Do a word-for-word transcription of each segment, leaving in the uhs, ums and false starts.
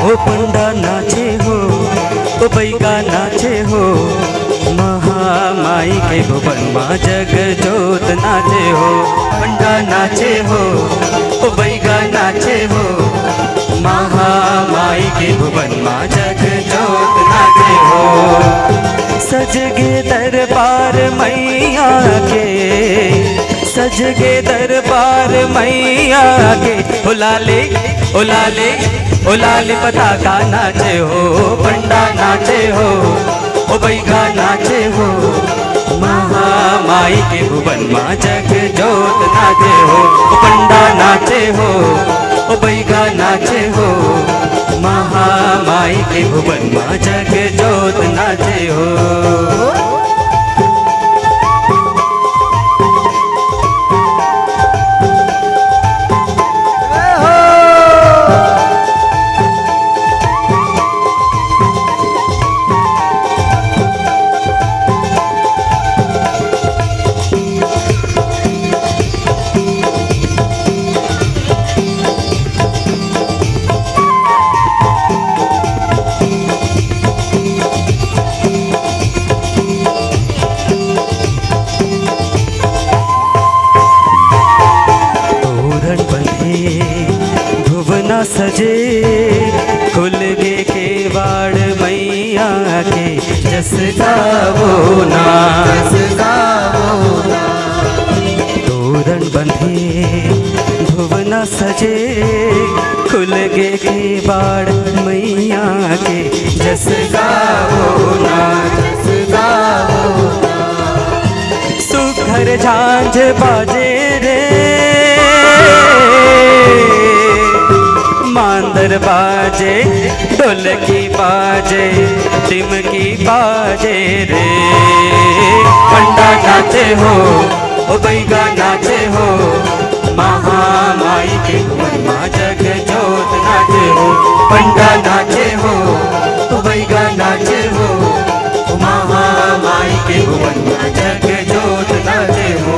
ओ पंडा नाचे हो, ओ बैगा नाचे हो, महामाई के भुवन माँ जग जोत नाचे हो। पंडा नाचे हो, ओ बैगा नाचे हो, महामाई के भुवन माँ जग जोत नाचे हो। सज गे दरबार मैया के, सज गे दरबार मैया के, ओ लाले ओ लाले ओ लाले पताका नाचे हो। पंडा नाचे हो, ओ बैगा नाचे हो, महामाई के भुवन माँ जग जोत नाचे हो। ओ पंडा नाचे हो, ओ बैगा नाचे हो, महामाई के भुवन माँ जग जोत नाचे हो। सजे खुल गे केवाड़ मैया के, जस गावो ना जस गावो ना। तोरण बंधे भुवना सजे खुल गे केवाड़ मैया के, जस गावो ना जस गावो ना। सुघर झांझ बाजे रे, मांदर बाजे ढोलकी बाजे टिमकी बाजे रे। पंडा नाचे हो, ओ बैगा नाचे हो, महामाई के भुवन माँ जग जोत नाचे हो। पंडा नाचे हो, ओ बैगा नाचे हो, महामाई के भुवन माँ जग जोत नाचे हो।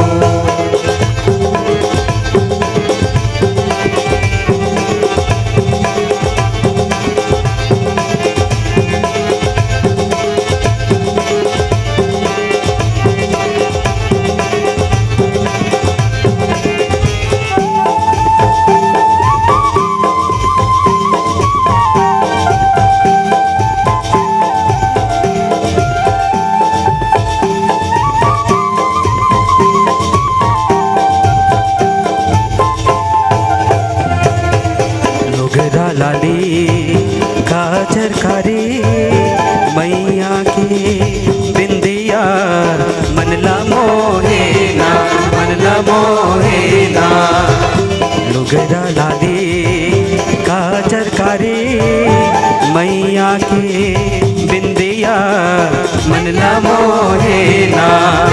काजर कारी मैया की बिंदिया, मनला मोहेना मनला मोहेना। लुगरा लाली काजर कारी मैया की बिंदिया, मनला मोहेना।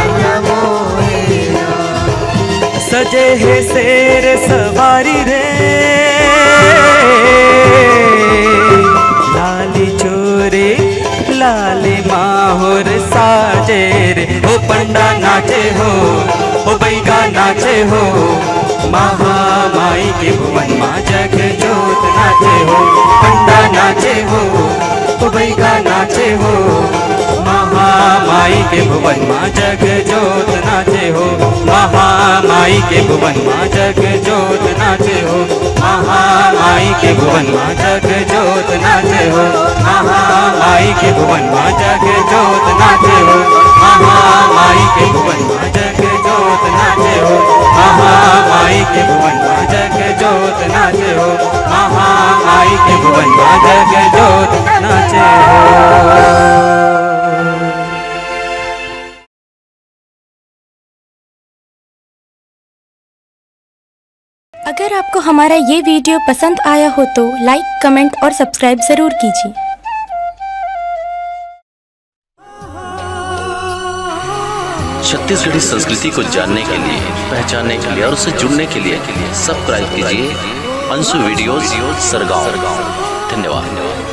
सजे है शेर सवारी रे, लाली चोरे लाली माहुर साजे रे। ओ पंडा नाचे हो, ओ बैगा नाचे हो, महामाई के भुवन माँ जग जोत नाचे हो। पंडा नाचे हो, ओ बैगा नाचे हो, महामाई के भुवन माँ जग जोत नाचे हो। महामाई के भुवन माँ जग जोत नाचे हो, महामाई के भुवन माँ जग जोत नाचे हो। महामाई के भुवन माँ जग जोत नाचे हो, महामाई के भुवन माँ जग जोत नाचे हो। महामाई के भुवन माँ जग जोत नाचे हो, महामाई के भुवन माँ जग जोत नाचे हो। अगर आपको हमारा ये वीडियो पसंद आया हो तो लाइक, कमेंट और सब्सक्राइब ज़रूर कीजिए। छत्तीसगढ़ी संस्कृति को जानने के लिए, पहचानने के लिए और उससे जुड़ने के लिए सब्सक्राइब कीजिए अंशु वीडियोस सरगांव। धन्यवाद।